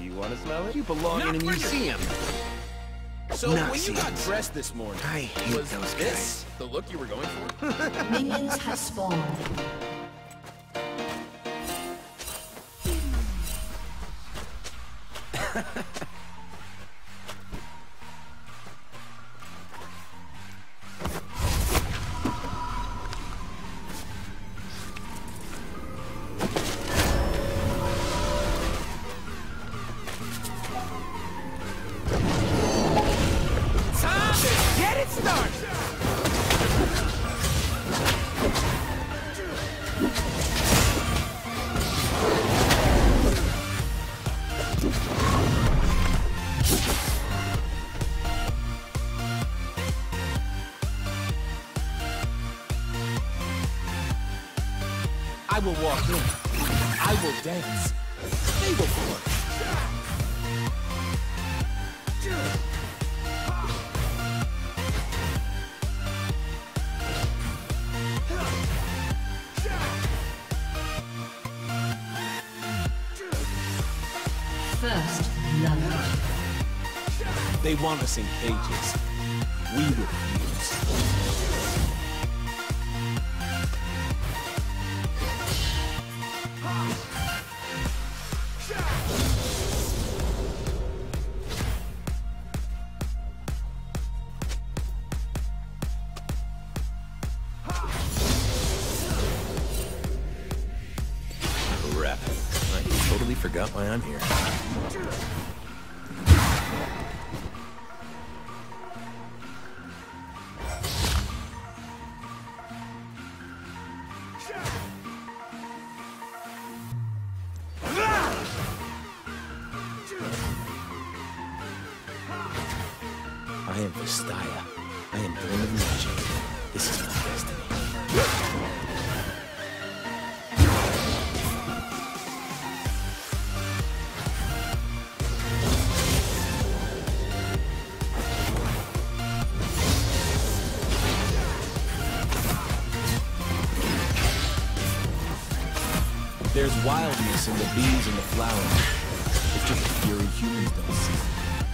You want to smell it? You belong in a museum. So when you got dressed this morning, I hate was those this the look you were going for? Minions have spawned. Get it started! I will walk in. I will dance. They will flourish. First love. They want us in cages. We refuse. Crap. I totally forgot why I'm here. I am Vestaya. I am born of magic. This is my destiny. There's wildness in the bees and the flowers. It's just a fury humans don't see.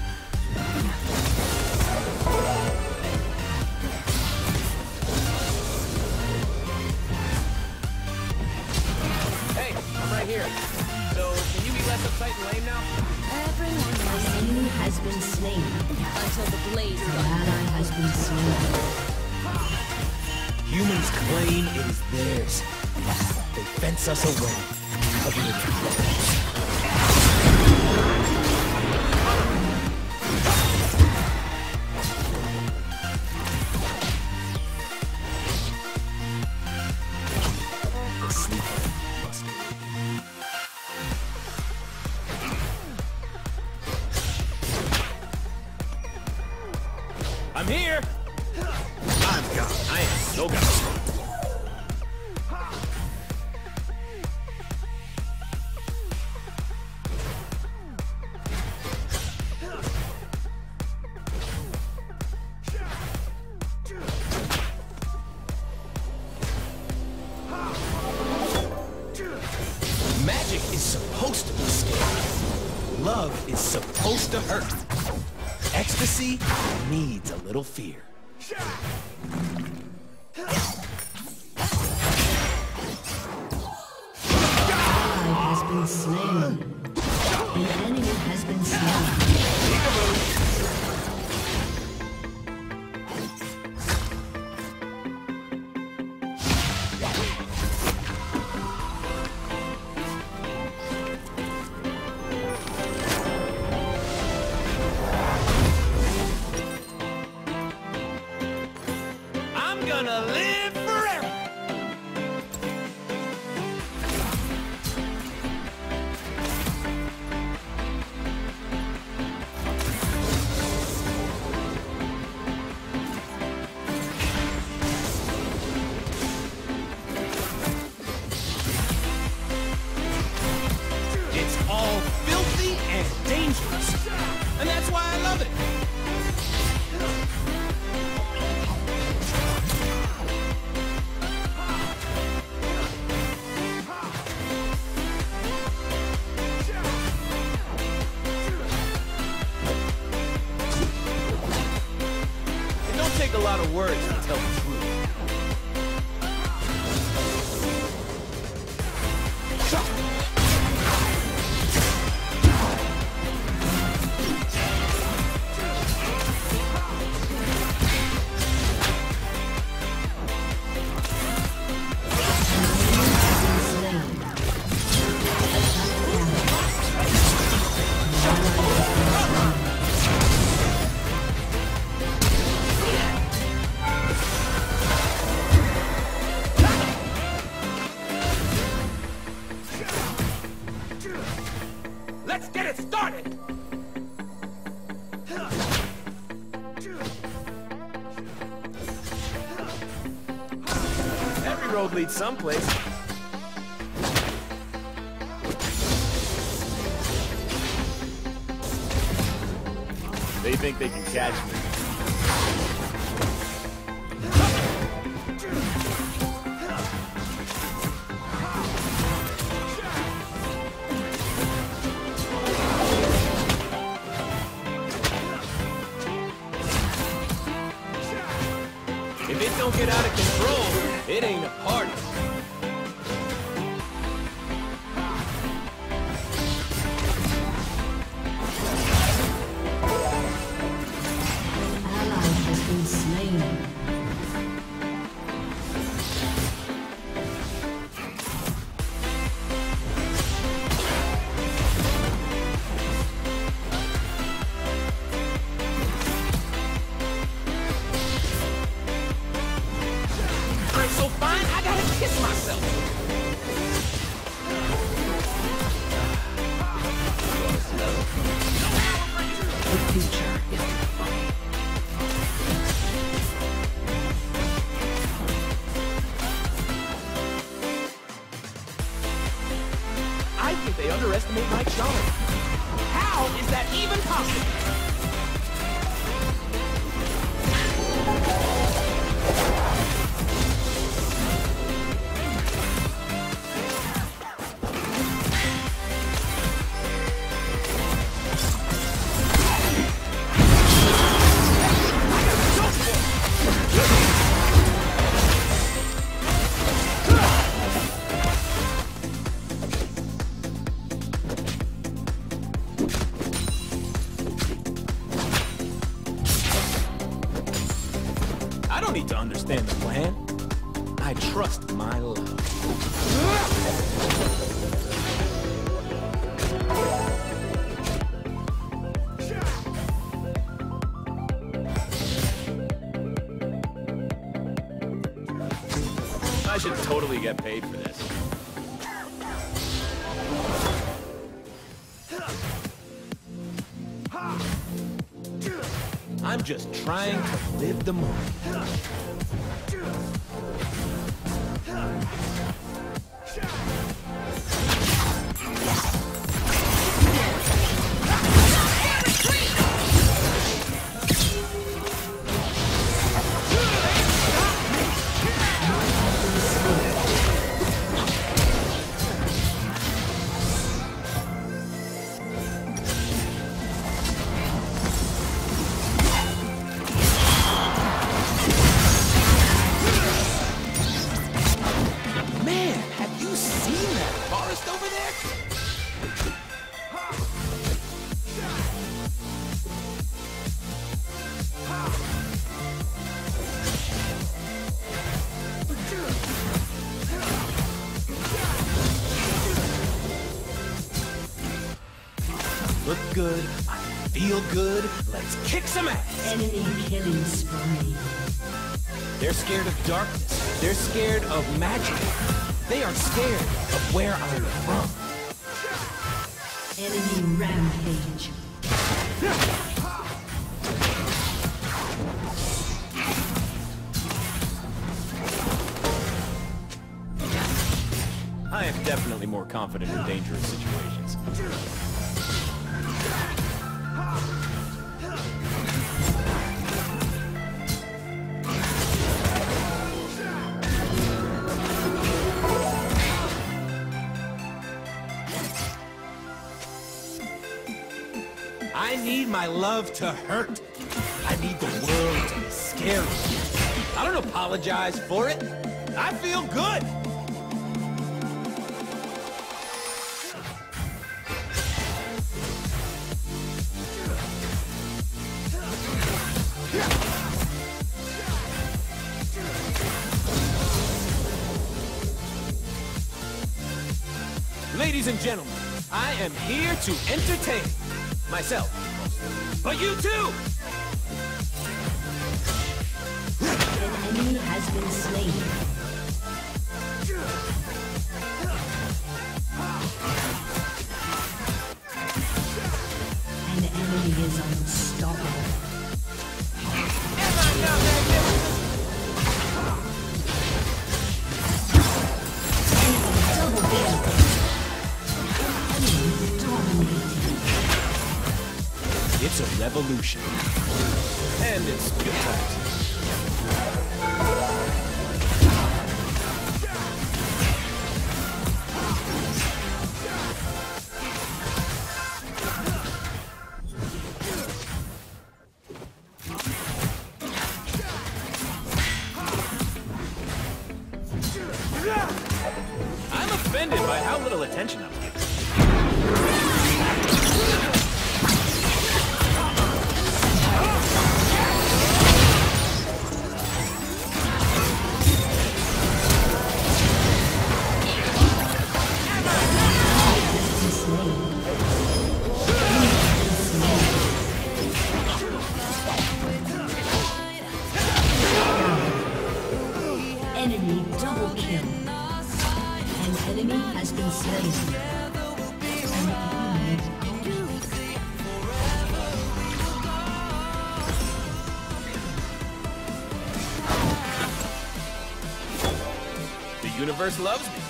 Hey, I'm right here. So, can you be less uptight and lame now? Everyone enemy has been slain. Until the blaze An ally has been slain. Humans claim it is theirs. They fence us away, covered in flowers. The sleeper must leave. I'm here! I'm gone. I am so gone. Magic is supposed to be scary. Love is supposed to hurt. Ecstasy needs a little fear. Ally has been slain. An enemy has been slain. I'm gonna live forever! It's all filthy and dangerous. And that's why I love it. lot of words to tell the truth. Let's get it started! Every road leads someplace. They think they can catch me. If it don't get out of control, it ain't a party. Ally has been slain. I'm so fine, I gotta kiss myself. The future is funny. I think they underestimate my charm. How is that even possible? I don't need to understand the plan. I trust my love. I should totally get paid for this. I'm just trying to live the moment. Look good, I feel good, let's kick some ass! Enemy killing spree. They're scared of darkness, they're scared of magic. They are scared of where I'm from. Enemy rampage. I am definitely more confident in dangerous situations. I need my love to hurt. I need the world to be scary. I don't apologize for it. I feel good. Ladies and gentlemen, I am here to entertain myself, but you too! An enemy has been slain. An enemy is unstoppable. Am I not magnificent? Double kill. It's a revolution. And it's good times. I'm offended by how little attention I'm getting. Enemy double kill. An enemy has been slain. An enemy. The universe loves me.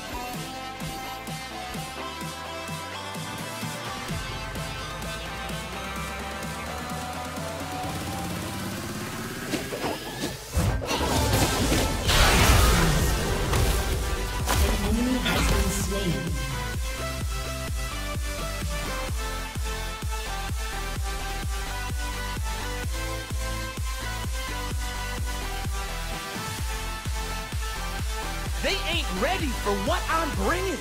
They ain't ready for what I'm bringing.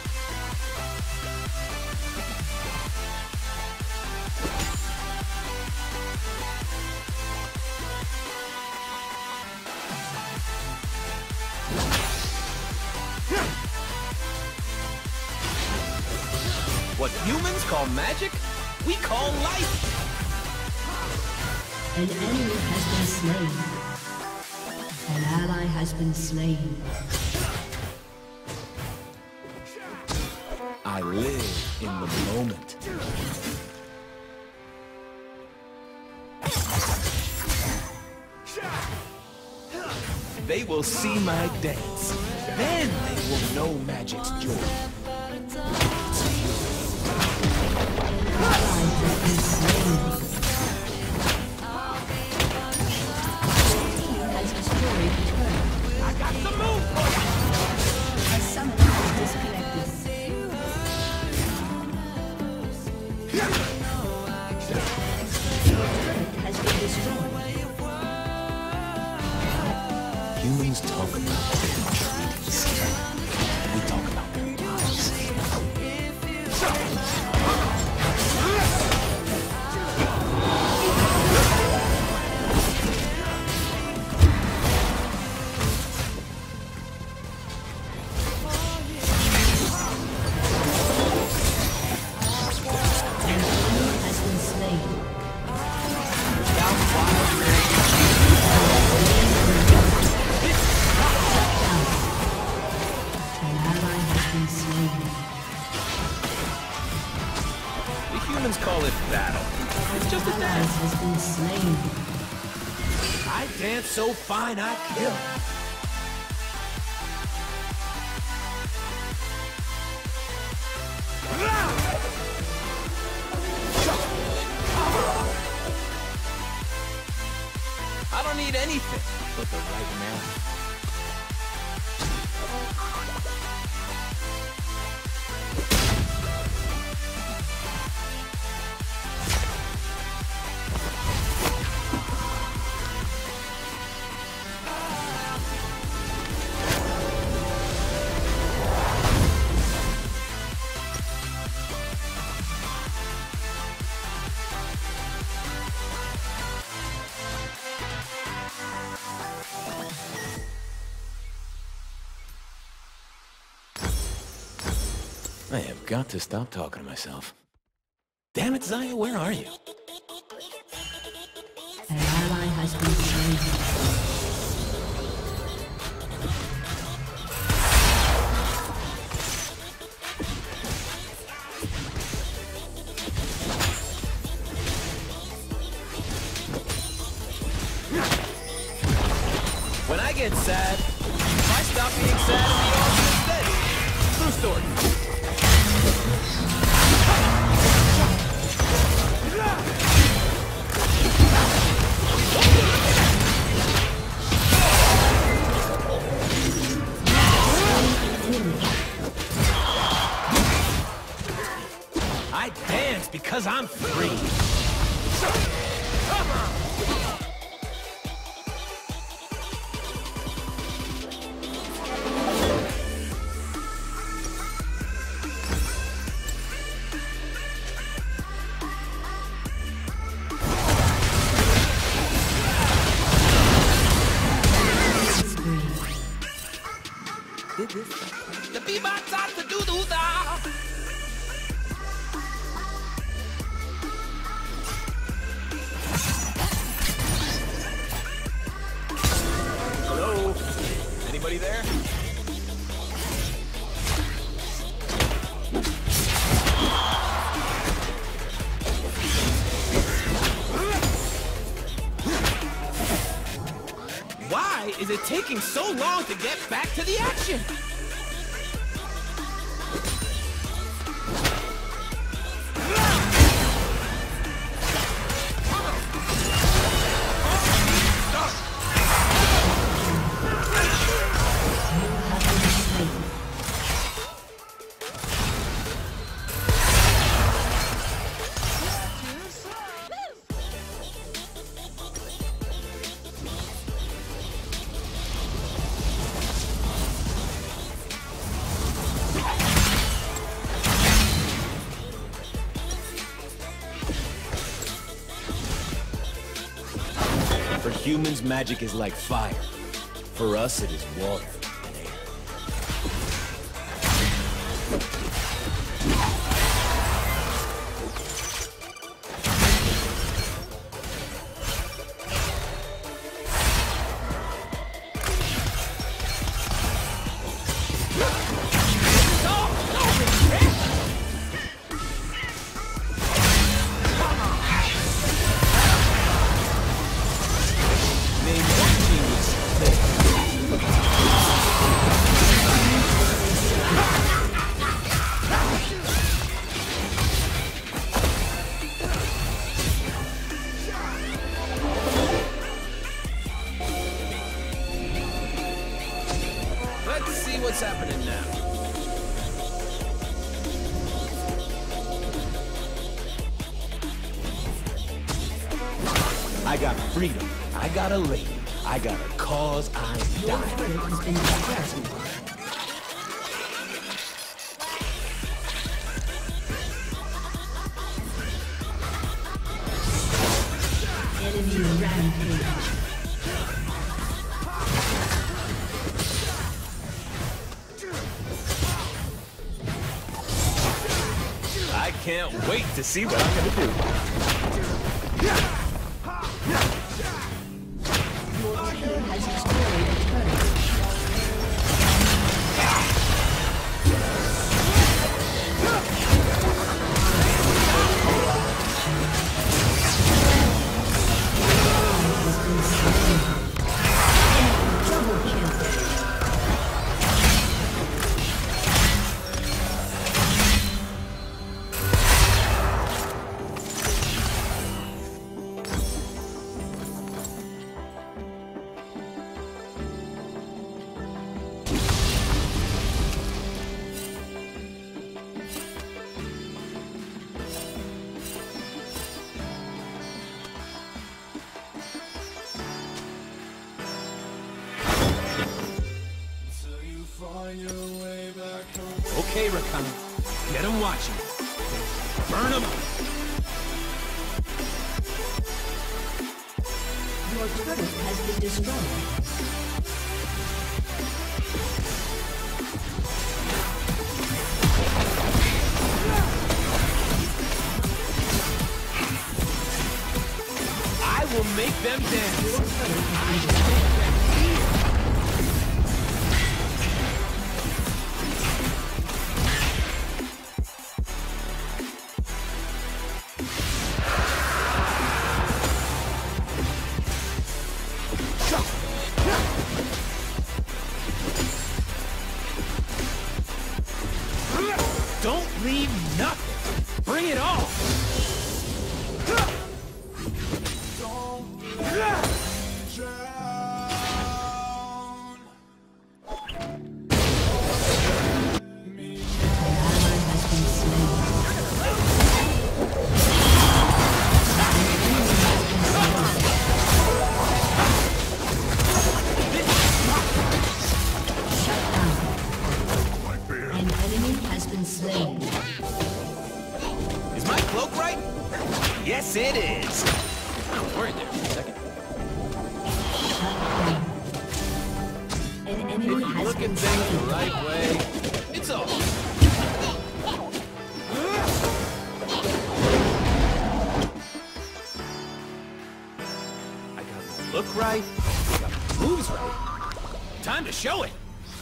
What humans call magic, we call life. An enemy has been slain. An ally has been slain. I live in the moment. They will see my dance. Then they will know magic's joy. I got the move for you! A summoner has disconnected. Has been destroyed. Humans talk about their treaties. We talk about their lives. Humans call it battle. It's just a dance. Has been slain. I dance so fine I kill. I don't need anything but the right man. I have got to stop talking to myself. Damn it, Zaya, where are you? An ally has been slain. When I get sad, I stop being sad and be awesome instead. True story. I dance because I'm free. The bebop starts to do da. Hello? Anybody there? Why is it taking so long to get back to the action? For humans, magic is like fire. For us, it is water and air. Let's see what's happening now. I got freedom. I got a lady. I got a cause. I Your die. turret has been destroyed. Enemy rampage. I can't wait to see what I'm gonna do. Your team has destroyed a turret. Has been slain. Double kill. Okay, Rakan. Get him watching. Burn him. Your turret has been destroyed. will make them dance. Don't leave nothing. Bring it all. Is my cloak right? Yes, it is. Oh, we're in there for a second. An enemy If you has look been at things slain. the right way, it's all. I got my look right. I got my moves right. Time to show it.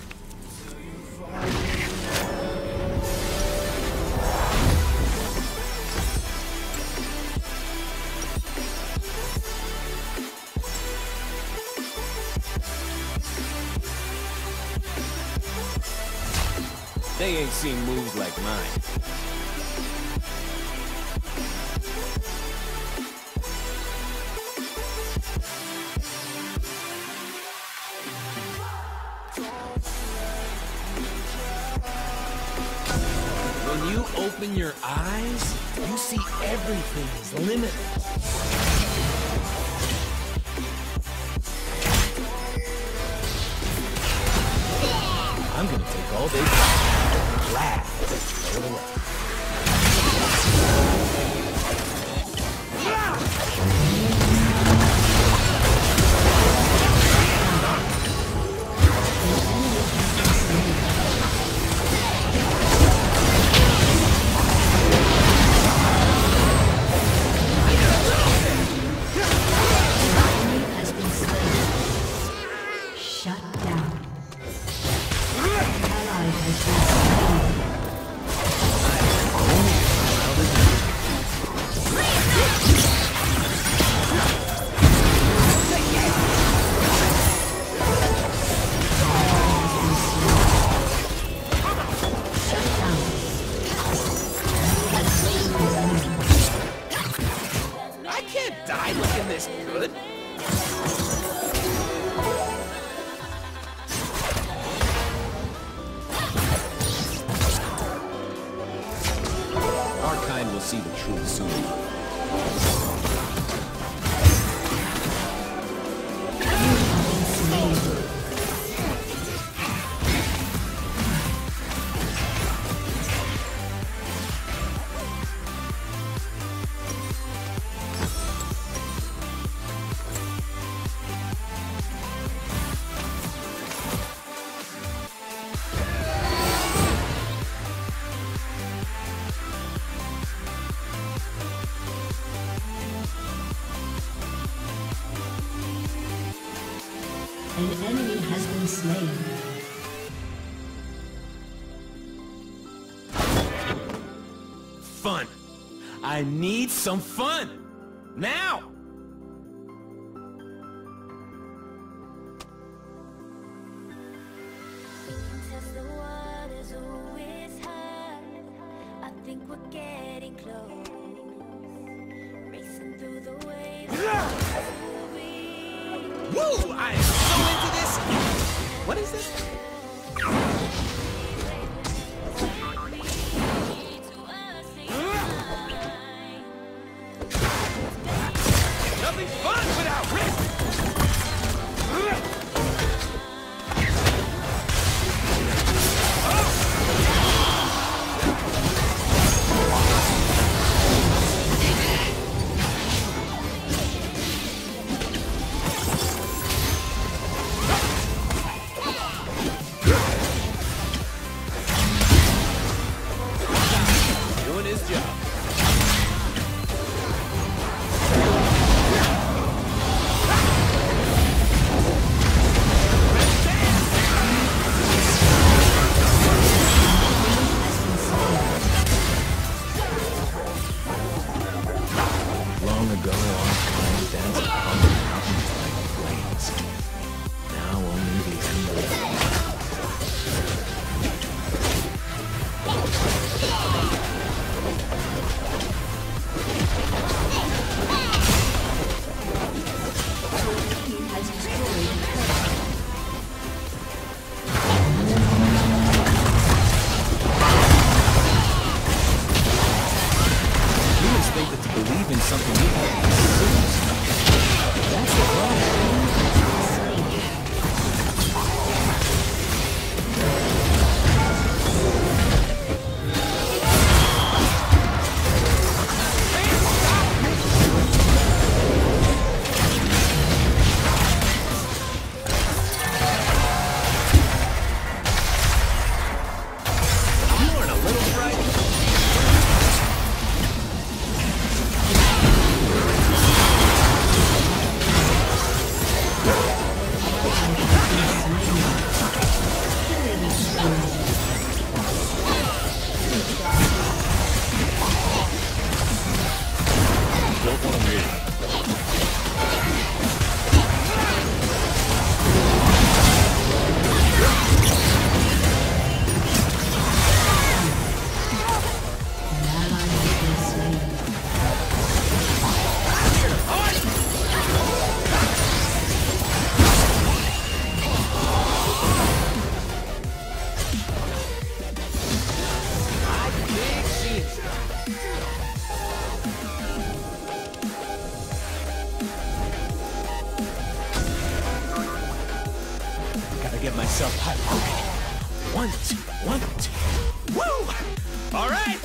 They ain't seen moves like mine. When you open your eyes, you see everything is limitless. I'm gonna take all day and laugh as I throw it away. Die looking this good. Our kind will see the truth soon. An enemy has been slain. Fun. I need some fun. Now! Test the waters, oh, it's high. I think we're getting close. Racing through the waves. Woo! I am so into this! What is this? Nothing fun without risk! Doing his job. motivate them to believe in something you have. That's the problem. Get myself hyped. Okay. 1, 2, 1, 2. Woo! All right.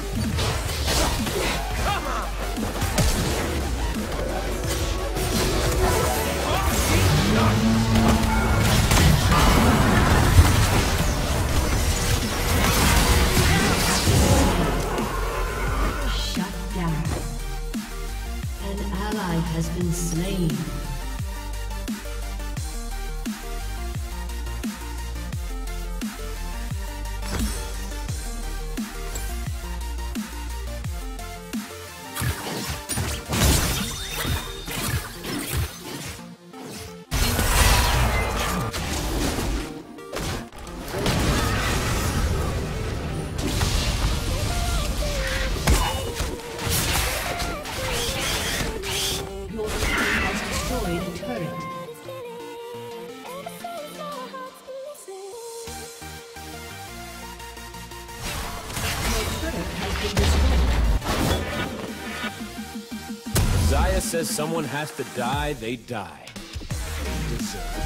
Come on. Shut down. An ally has been slain. Zaya says someone has to die, they die. They deserve it.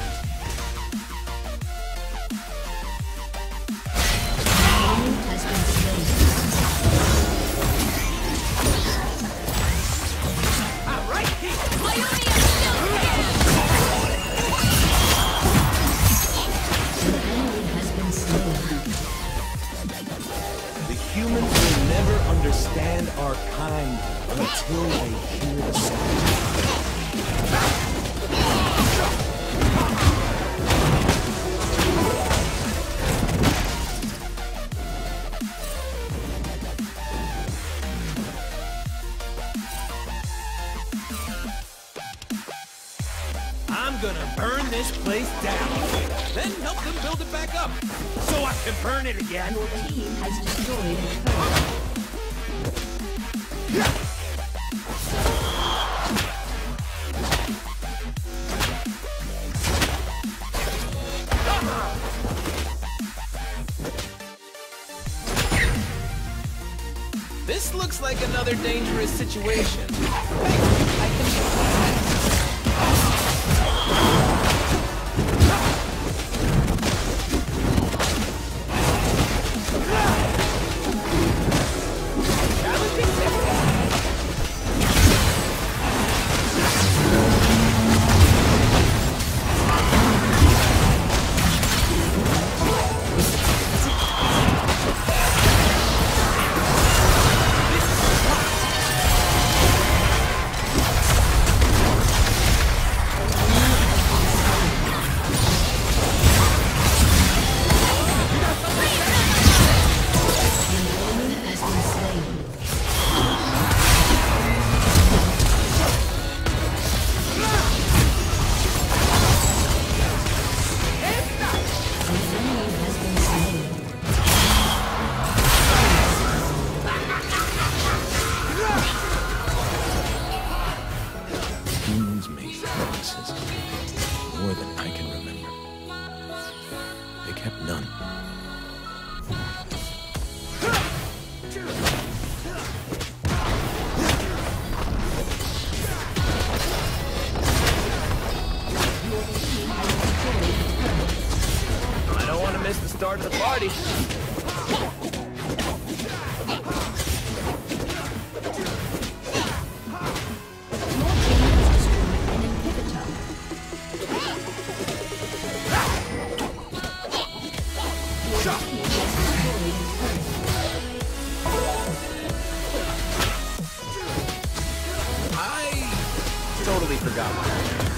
Has been slain. All right, An enemy has been slain. the humans will never understand our kind until they hear the sound. I'm gonna burn this place down, then help them build it back up, so I can burn it again. Your team has destroyed a turret. This looks like another dangerous situation. I can... ready. I totally forgot my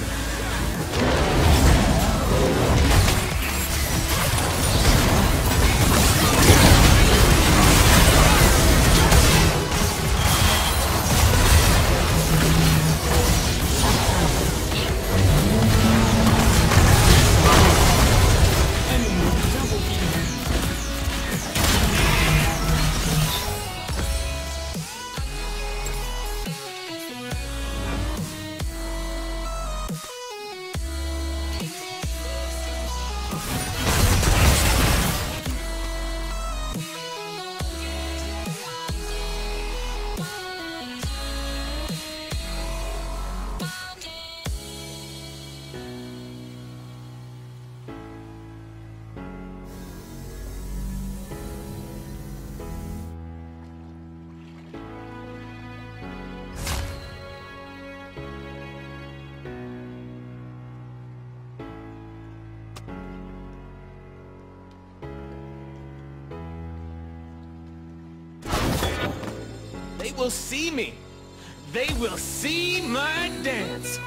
They will see me. They will see my dance.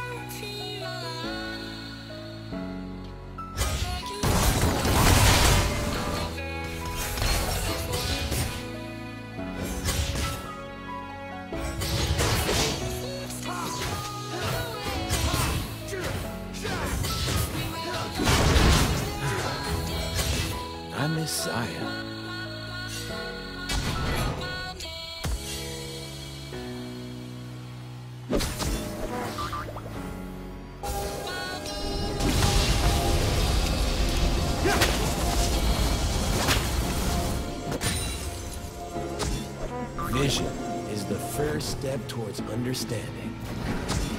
I miss Saya. Vision is the first step towards understanding.